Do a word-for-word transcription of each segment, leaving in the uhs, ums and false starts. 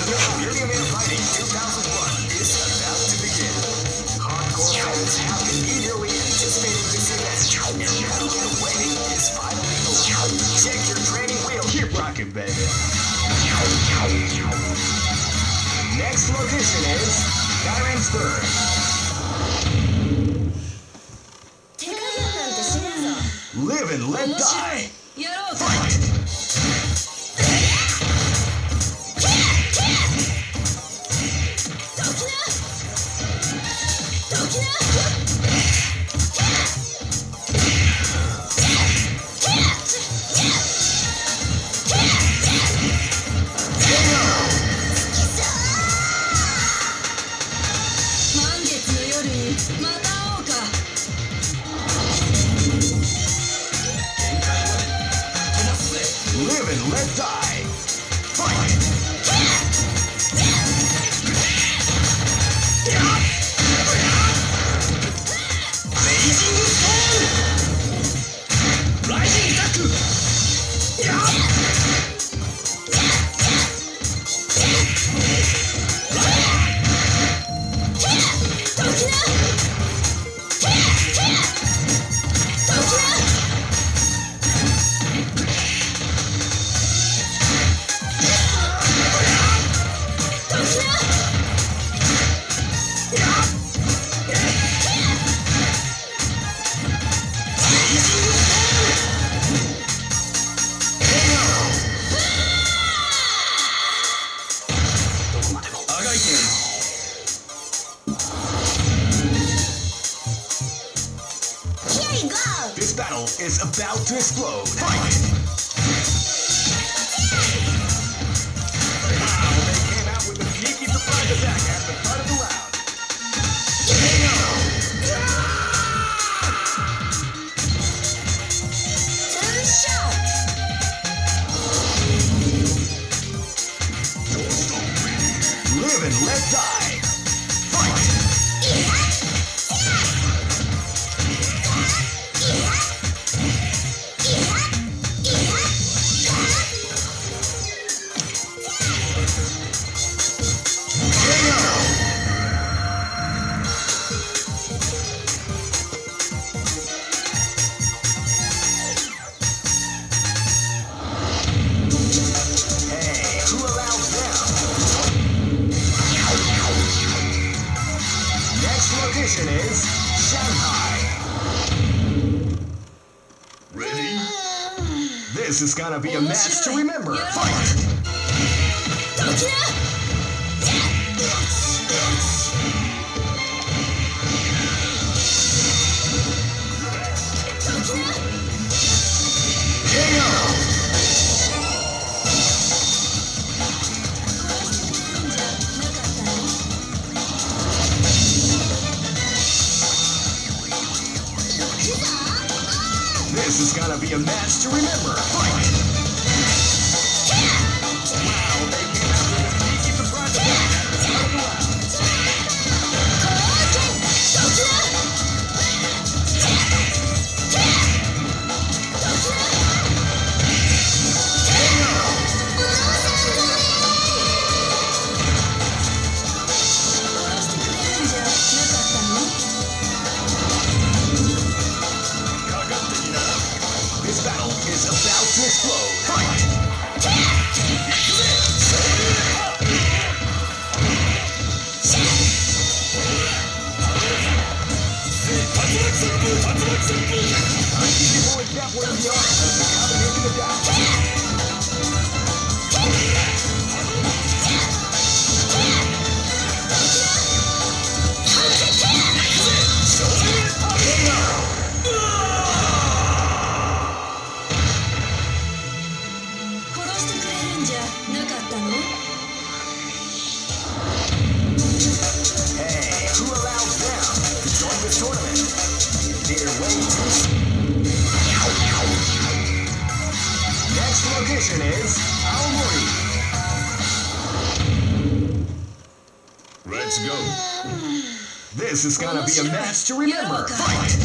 Million Man Fighting two thousand one is about to begin. Hardcore fans have been eagerly anticipating this event, and now the waiting is finally over. Check your training wheel. Keep rocking, baby. Next location is Darensburg. Live and let die. Fight! Live and let die. Fight! Blazing Storm! Rising Attack! This battle is about to explode. Fight! Wow, they came out with a sneaky surprise attack at the start of the round. Two shot! Live and let die. Fight! Location is Shanghai. Ready? This is gonna be a match to remember. Fight! This is gonna be a match to remember. Fight! Wow, they came out with a sneaky surprise attack at the start of the round. This battle is about to explode. Fight! Hey, who allowed them to join this tournament? They're way too... Next location is Aomori. Let's go. This is gonna be a match to remember. Fight!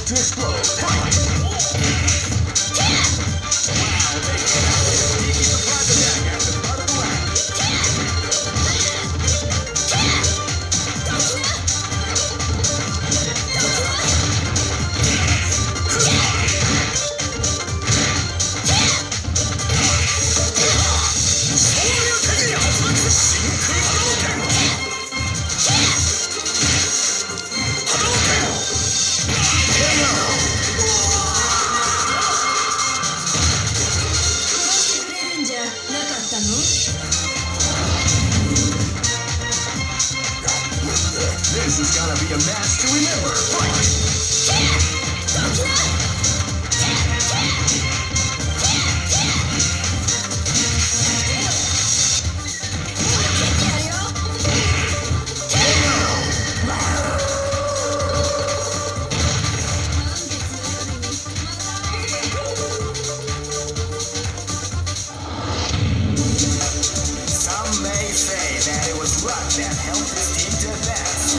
to explode. Fight! Wow, they came out with a sneaky surprise attack at the start of the round. This is gonna be a match to remember. Fight! Some may say that it was luck that helped this team to advance.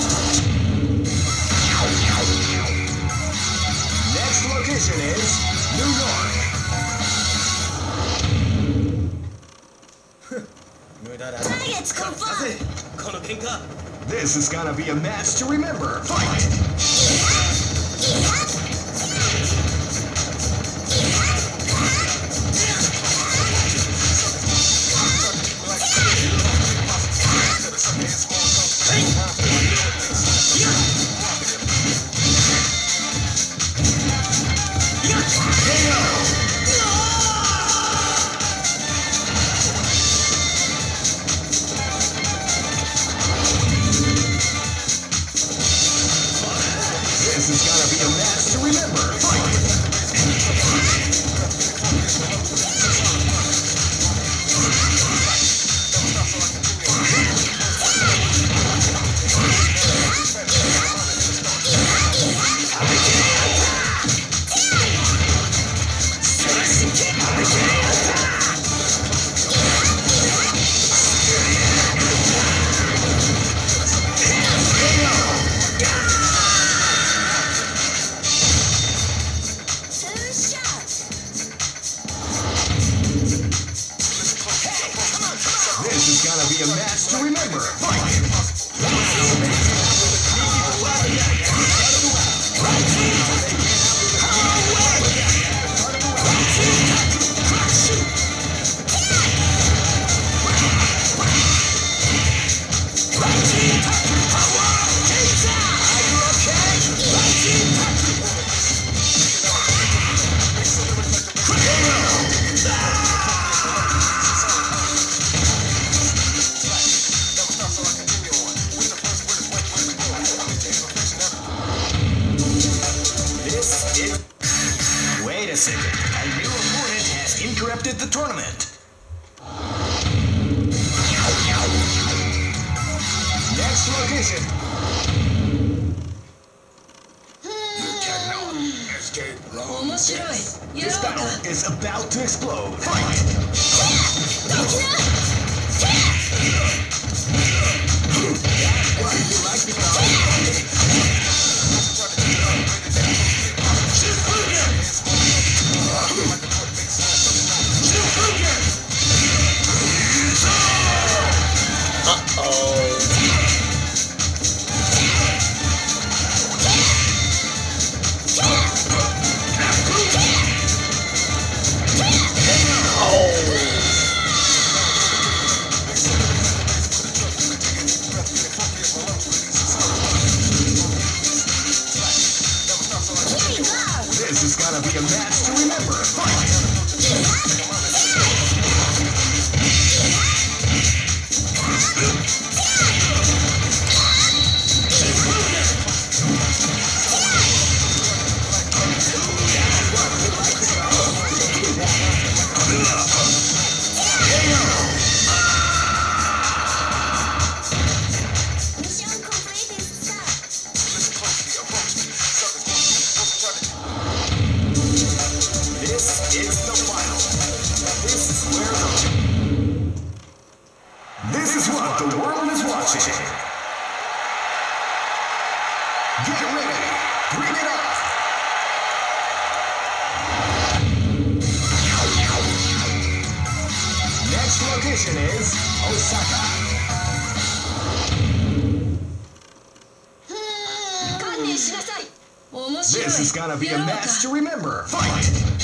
Next location is New York. This is gonna be a match to remember. Fight! This is gonna be a match to remember. Fight! This is gonna be a match to remember. Fight! Wait a second. A new opponent has interrupted the tournament. Next location. You cannot escape from this. This battle is about to explode. Fight! That's right, you like the This is gonna be a match to remember. Fight! This is what the world is watching. Get ready. Bring it up. destination is Osaka. This is gonna be a match to remember. Fight!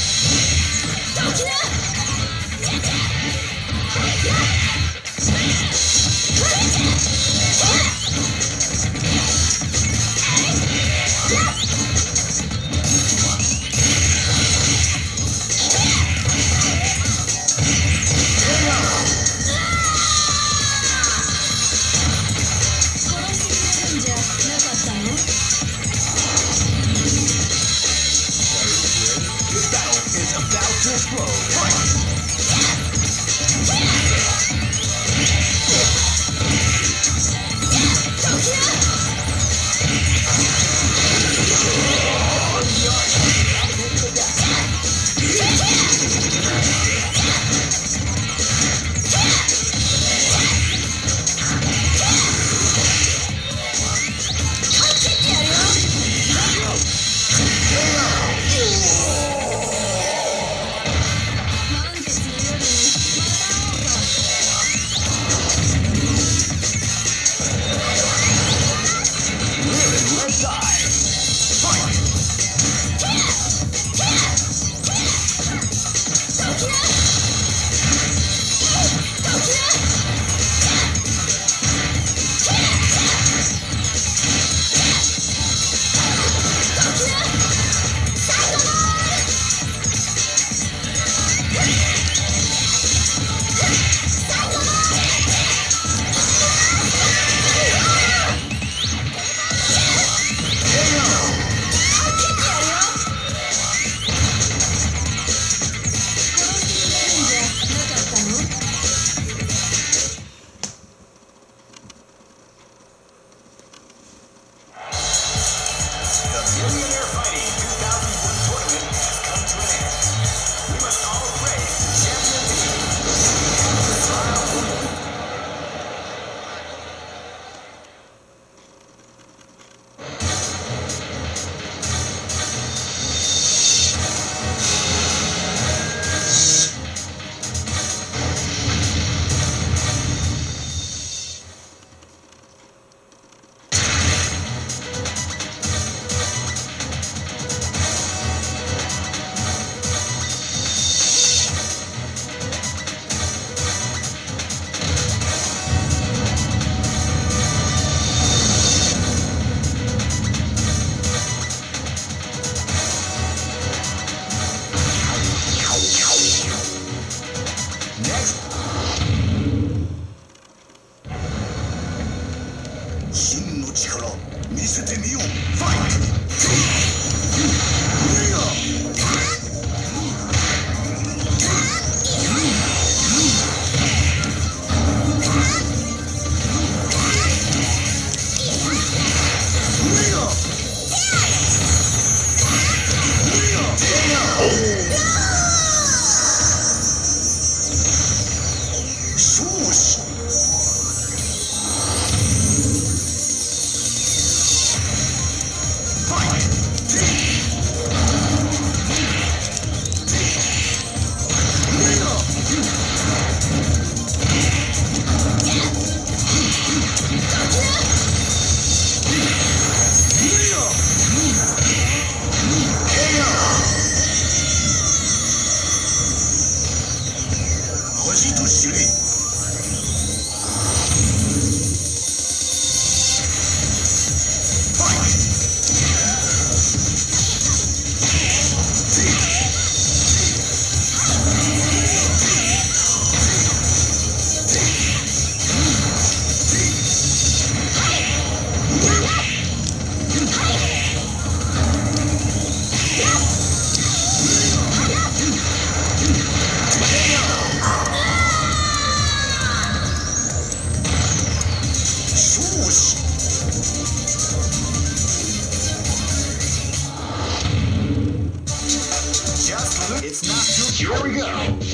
Here we go.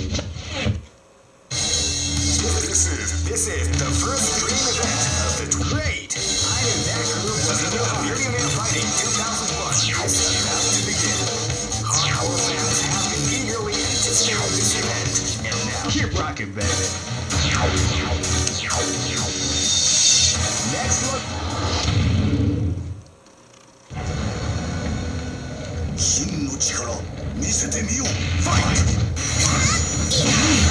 This is this is the first dream event of the great. I am that group was the Millionaire Fighting two thousand one is about to begin. Hardcore fans have been eagerly anticipating this event, and now keep rocking, baby. 真の力見せてみよう。ファイト。